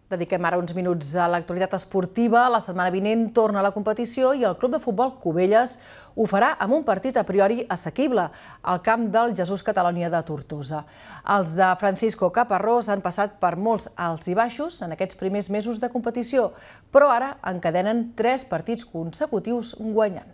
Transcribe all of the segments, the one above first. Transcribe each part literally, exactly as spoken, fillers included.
Dediquem ara uns minuts a l'actualitat esportiva. La setmana vinent torna a la competició i el Club de Futbol Cubelles ho farà amb un partit a priori assequible al camp del Jesús Catalònia de Tortosa. Els de Francisco Caparrós han passat per molts alts i baixos en aquests primers mesos de competició, però ara encadenen tres partits consecutius guanyant.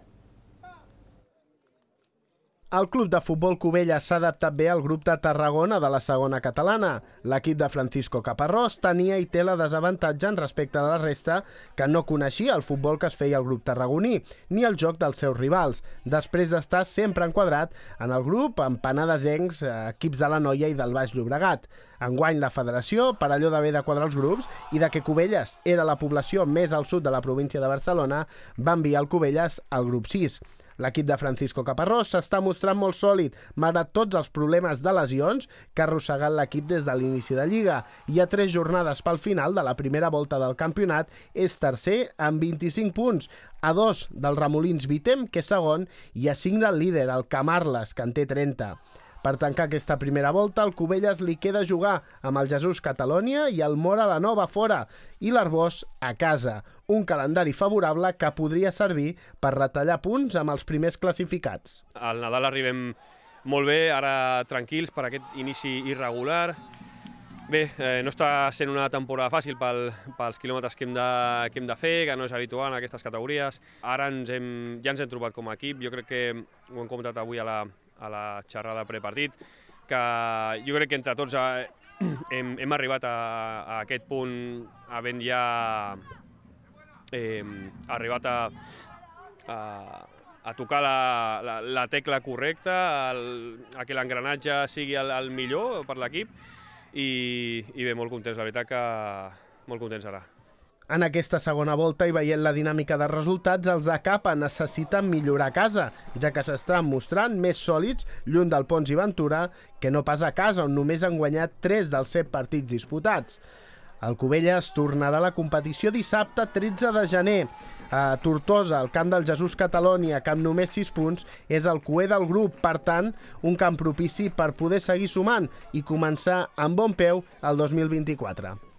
El Club de Futbol Cubelles s'ha adaptat bé al grup de Tarragona de la segona catalana. L'equip de Francisco Caparrós tenia i té la desavantatge en respecte a la resta, que no coneixia el futbol que es feia al grup tarragoní, ni el joc dels seus rivals, després d'estar sempre enquadrat en el grup amb penadesencs, equips de la Noia i del Baix Llobregat. Enguany la federació, per allò d'haver de quadrar els grups i de que Cubelles era la població més al sud de la província de Barcelona, va enviar el Cubelles al grup sis. L'equip de Francisco Caparrós s'està mostrant molt sòlid, malgrat tots els problemes de lesions que ha arrossegat l'equip des de l'inici de Lliga. I a tres jornades pel final de la primera volta del campionat és tercer amb vint-i-cinc punts, a dos del Remolins Vitem, que és segon, i a cinc del líder, el Camarles, que en té trenta. Per tancar aquesta primera volta, al Cubelles li queda jugar amb el Jesús Catalònia i el Mora la Nova fora i l'Arbós a casa. Un calendari favorable que podria servir per retallar punts amb els primers classificats. Al Nadal arribem molt bé, ara tranquils per aquest inici irregular. Bé, eh, no està sent una temporada fàcil pel, pels quilòmetres que hem, de, que hem de fer, que no és habitual en aquestes categories. Ara ens hem, ja ens hem trobat com a equip, jo crec que ho hem comentat avui a la, a la xerrada prepartit, que jo crec que entre tots hem, hem arribat a, a aquest punt havent ja eh, arribat a, a, a tocar la, la, la tecla correcta, el, a que l'engranatge sigui el, el millor per l'equip i, i bé, molt contents, la veritat que molt contents ara. En aquesta segona volta i veient la dinàmica de resultats, els de Capa necessiten millorar a casa, ja que s'estan mostrant més sòlids lluny del Pons i Ventura que no pas a casa, on només han guanyat tres dels set partits disputats. El Cubelles tornarà a la competició dissabte tretze de gener. A Tortosa, el camp del Jesús Catalònia, que amb només sis punts és el cuer del grup, per tant, un camp propici per poder seguir sumant i començar amb bon peu el dos mil vint-i-quatre.